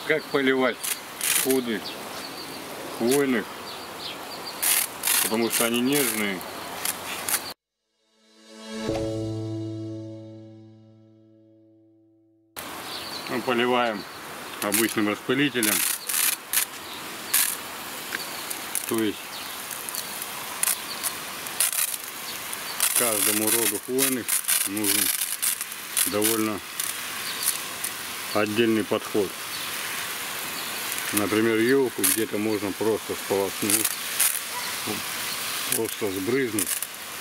Как поливать сходы хвойных, потому что они нежные. Мы поливаем обычным распылителем, то есть каждому роду хвойных нужен довольно отдельный подход. Например, елку где-то можно просто сполоснуть, просто сбрызнуть,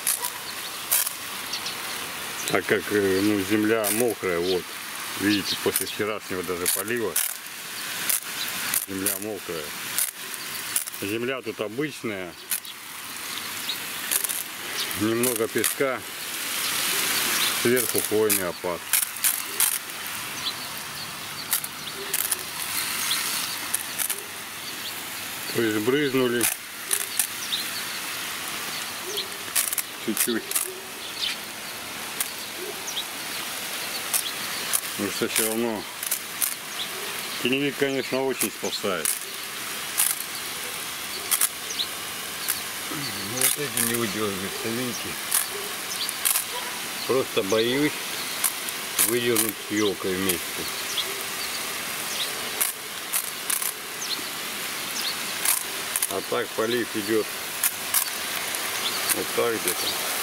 так как земля мокрая. Вот видите, после вчерашнего даже полива земля мокрая. Земля тут обычная, немного песка, сверху хвойный опад. То есть брызнули чуть-чуть, потому что все равно теневик, конечно, очень спасает. Вот эти не выдергиваются, видите? Просто боюсь выдернуть с елкой вместе. А так полив идет вот так где-то.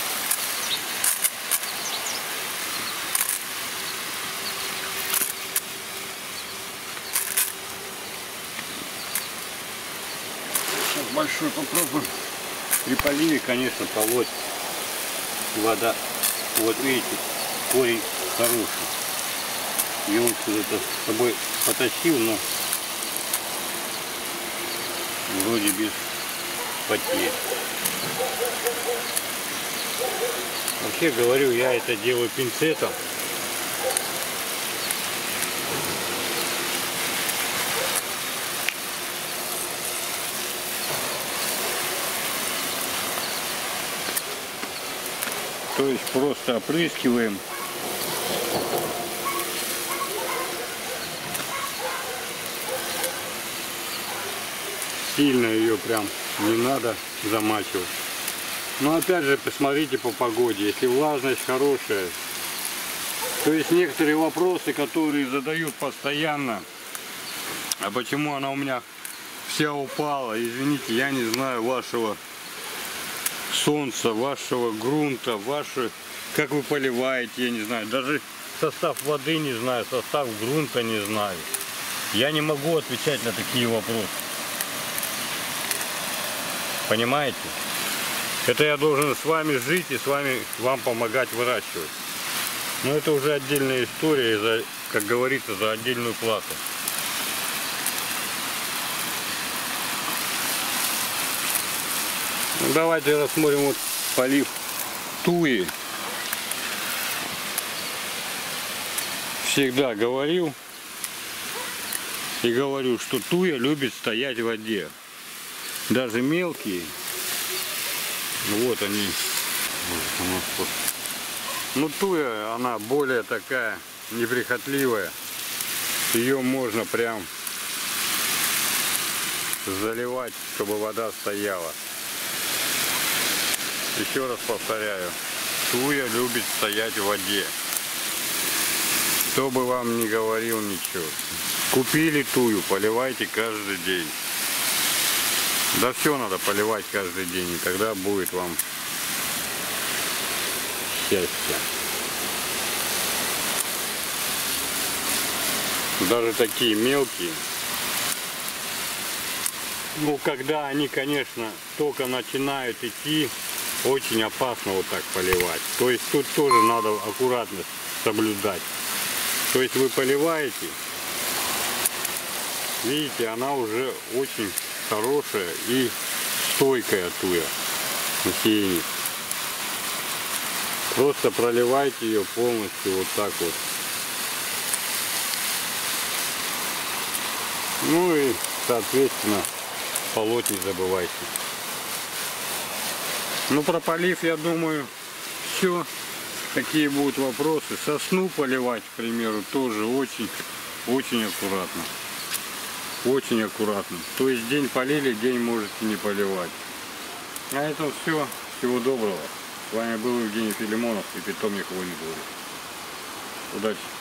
Сейчас большой попробуем. При поливе, конечно, полоть вода. Вот видите, корень хороший. И он сюда-то с собой потащил, но вроде без потерь. Вообще говорю, я это делаю пинцетом. То есть просто опрыскиваем. Сильно ее прям не надо замачивать. Но опять же, посмотрите по погоде. Если влажность хорошая, то есть некоторые вопросы, которые задают постоянно, а почему она у меня вся упала, извините, я не знаю вашего солнца, вашего грунта, как вы поливаете, я не знаю, даже состав воды не знаю, состав грунта не знаю. Я не могу отвечать на такие вопросы. Понимаете? Это я должен с вами жить и вам помогать выращивать. Но это уже отдельная история, как говорится, за отдельную плату. Ну, давайте рассмотрим вот полив туи. Всегда говорил и говорю, что туя любит стоять в воде. Даже мелкие, вот они. Ну, туя, она более такая неприхотливая. Ее можно прям заливать, чтобы вода стояла. Еще раз повторяю, туя любит стоять в воде. Кто бы вам ни говорил ничего. Купили тую, поливайте каждый день. Да все надо поливать каждый день, и тогда будет вам счастье. Даже такие мелкие. Ну, когда они, конечно, только начинают идти, очень опасно вот так поливать. То есть тут тоже надо аккуратность соблюдать. То есть вы поливаете, видите, она уже очень хорошая и стойкая туя на сеянец. Просто проливайте ее полностью вот так вот. Ну и соответственно полоть не забывайте. Ну, про полив, я думаю, все. Какие будут вопросы? Сосну поливать, к примеру, тоже очень аккуратно. очень аккуратно. То есть день полили, день можете не поливать. На этом все. Всего доброго. С вами был Евгений Филимонов и питомник Воин Гуру. Удачи!